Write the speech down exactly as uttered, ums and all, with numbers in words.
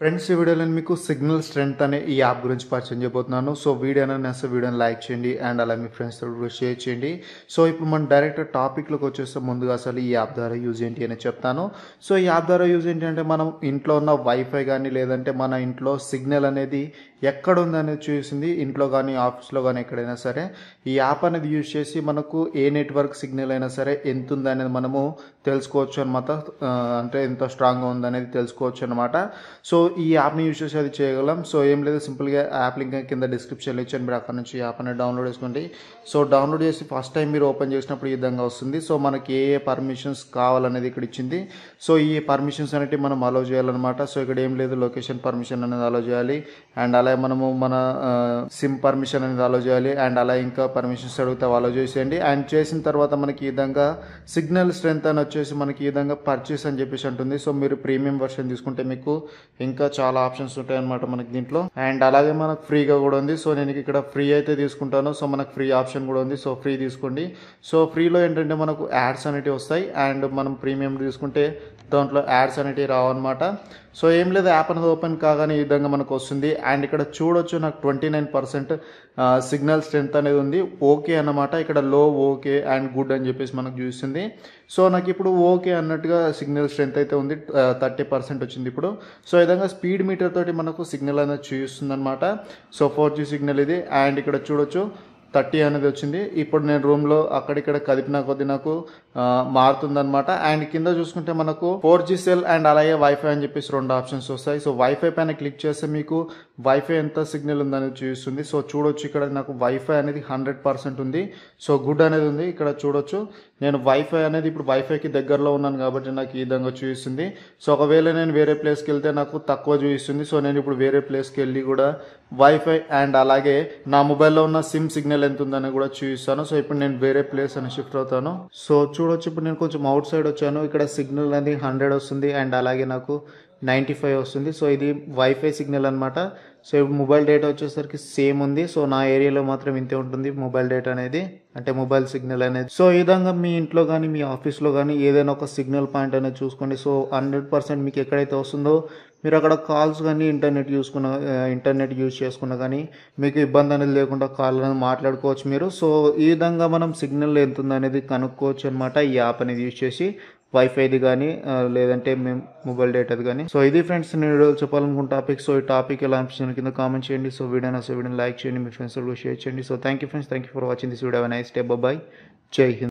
Friends ఈ వీడియోలో నేను మీకు సిగ్నల్ స్ట్రెంత్ అనే ఈ యాప్ గురించి పరిచయం చేయబోతున్నాను. సో వీడియోని నచ్చితే వీడియోని లైక్ చేయండి అండ్ అలా మీ ఫ్రెండ్స్ తో కూడా షేర్ చేయండి. సో ఇప్పుడు మనం డైరెక్ట్ టాపిక్లోకి వచ్చేస్తే ముందుగా అసలు ఈ యాప్ ద్వారా యూజ్ ఏంటి అని చెప్తాను. సో ఈ యాప్ ద్వారా యూజ్ ఏంటి అంటే మనం ఇంట్లో ఉన్న వైఫై కానీ లేదంటే మన ఇంట్లో సిగ్నల్ అనేది ఎక్కడ ఉందనేది చూసింది ఇంట్లో కానీ ఆఫీస్లో కానీ ఎక్కడైనా సరే ఈ యాప్ అనేది యూజ్ చేసి మనకు ఏ నెట్వర్క్ సిగ్నల్ అయినా సరే ఎంత ఉందనేది మనము తెలుసుకోవచ్చు అనమాట. అంటే ఎంత స్ట్రాంగ్గా ఉందనేది తెలుసుకోవచ్చు అనమాట. సో ఈ యాప్ని యూజ్ చేసి అది చేయగలం. సో ఏం లేదు, సింపుల్గా యాప్ లింక్ కింద డిస్క్రిప్షన్లో ఇచ్చాను, మీరు అక్కడ నుంచి యాప్ అనేది డౌన్లోడ్ చేసుకోండి. సో డౌన్లోడ్ చేసి ఫస్ట్ టైం మీరు ఓపెన్ చేసినప్పుడు ఈ విధంగా వస్తుంది. సో మనకి ఏ ఏ పర్మిషన్స్ కావాలనేది ఇక్కడ ఇచ్చింది. సో ఈ పర్మిషన్స్ అనేవి మనం అలో చేయాలన్నమాట. సో ఇక్కడ ఏం లేదు, లొకేషన్ పర్మిషన్ అనేది అలో చేయాలి అండ్ అలాగే మనము మన సిమ్ పర్మిషన్ అనేది అలో చేయాలి అండ్ అలా ఇంకా పర్మిషన్స్ అడిగితే అలో చేసేయండి. అండ్ చేసిన తర్వాత మనకి ఈ విధంగా సిగ్నల్ స్ట్రెంత్ అని వచ్చేసి మనకి ఈ విధంగా పర్చేస్ అని చెప్పేసి ఉంటుంది. సో మీరు ప్రీమియం వర్షన్ తీసుకుంటే మీకు ఇంకా చాలా ఆప్షన్స్ ఉంటాయి అనమాట మనకి దీంట్లో. అండ్ అలాగే మనకు ఫ్రీగా కూడా ఉంది. సో నేను ఇక్కడ ఫ్రీ అయితే తీసుకుంటాను. సో మనకు ఫ్రీ ఆప్షన్ కూడా ఉంది. సో ఫ్రీ తీసుకోండి. సో ఫ్రీలో ఏంటంటే మనకు యాడ్స్ అనేటివి వస్తాయి అండ్ మనం ప్రీమియం తీసుకుంటే దాంట్లో యాడ్స్ అనేటివి రావన్నమాట. సో ఏం లేదు, యాప్ అనేది ఓపెన్ కాగానే ఈ విధంగా మనకు వస్తుంది. అండ్ ఇక్కడ చూడొచ్చు నాకు twenty nine percent signal strength అనేది ఉంది. ఓకే అన్నమాట. ఇక్కడ లో, ఓకే అండ్ గుడ్ అని చెప్పేసి మనకు చూస్తుంది. సో నాకు ఇప్పుడు ఓకే అన్నట్టుగా సిగ్నల్ స్ట్రెంత్ అయితే ఉంది, థర్టీ పర్సెంట్ వచ్చింది ఇప్పుడు. సో ఈ విధంగా స్పీడ్ మీటర్ తోటి మనకు సిగ్నల్ అనేది చూపిస్తుంది అనమాట. సో ఫోర్ జీ సిగ్నల్ ఇది. అండ్ ఇక్కడ చూడొచ్చు థర్టీ అనేది వచ్చింది. ఇప్పుడు నేను రూమ్లో అక్కడిక్కడ కదిపిన కొద్ది నాకు మారుతుందనమాట. అండ్ కింద చూసుకుంటే మనకు ఫోర్ జీ సెల్ అండ్ అలాగే వైఫై అని చెప్పేసి రెండు ఆప్షన్స్ వస్తాయి. సో వైఫై పైన క్లిక్ చేస్తే మీకు వైఫై ఎంత సిగ్నల్ ఉందనేది చూపిస్తుంది. సో చూడొచ్చు ఇక్కడ నాకు వైఫై అనేది హండ్రెడ్ పర్సెంట్ ఉంది. సో గుడ్ అనేది ఉంది. ఇక్కడ చూడొచ్చు నేను వైఫై అనేది ఇప్పుడు వైఫైకి దగ్గరలో ఉన్నాను కాబట్టి నాకు ఈ విధంగా చూపిస్తుంది. సో ఒకవేళ నేను వేరే ప్లేస్కి వెళ్తే నాకు తక్కువ చూపిస్తుంది. సో నేను ఇప్పుడు వేరే ప్లేస్కి వెళ్ళి కూడా వైఫై అండ్ అలాగే నా మొబైల్లో ఉన్న సిమ్ సిగ్నల్ ఎంత ఉందని కూడా చూపిస్తాను. సో ఇప్పుడు నేను వేరే ప్లేస్ అని షిఫ్ట్ అవుతాను. సో చూడొచ్చు ఇప్పుడు నేను కొంచెం అవుట్ సైడ్ వచ్చాను. ఇక్కడ సిగ్నల్ అనేది హండ్రెడ్ వస్తుంది అండ్ అలాగే నాకు నైంటీ ఫైవ్ వస్తుంది. సో ఇది వైఫై సిగ్నల్ అనమాట. సో ఇప్పుడు మొబైల్ డేటా వచ్చేసరికి సేమ్ ఉంది. సో నా ఏరియాలో మాత్రం ఇంతే ఉంటుంది మొబైల్ డేటా అనేది, అంటే మొబైల్ సిగ్నల్ అనేది. సో ఈ విధంగా మీ ఇంట్లో కానీ మీ ఆఫీస్లో కానీ ఏదైనా ఒక సిగ్నల్ పాయింట్ అనేది చూసుకోండి. సో హండ్రెడ్ పర్సెంట్ మీకు ఎక్కడైతే వస్తుందో మీరు అక్కడ కాల్స్ కానీ ఇంటర్నెట్ చూసుకున్న ఇంటర్నెట్ యూజ్ చేసుకున్నా కానీ మీకు ఇబ్బంది అనేది లేకుండా కాల్ అనేది మాట్లాడుకోవచ్చు మీరు. సో ఈ విధంగా మనం సిగ్నల్ ఎంత ఉందనేది కనుక్కోవచ్చు అనమాట ఈ యాప్ అనేది యూజ్ చేసి, వైఫైది కానీ లేదంటే మేము మొబైల్ డేటాది కానీ. సో ఇది ఫ్రెండ్స్ నేను చెప్పాలనుకున్న టాపిక్. సో ఈ టాపిక్ ఎలా అనిపిస్తుంది కింద కామెంట్ చేయండి. సో వీడియో నా వీడియోని లైక్ చేయండి, మీ ఫ్రెండ్స్ కూడా షేర్ చేయండి. So thank you friends, thank you for watching this video. Nice day, bye, జై హింద్.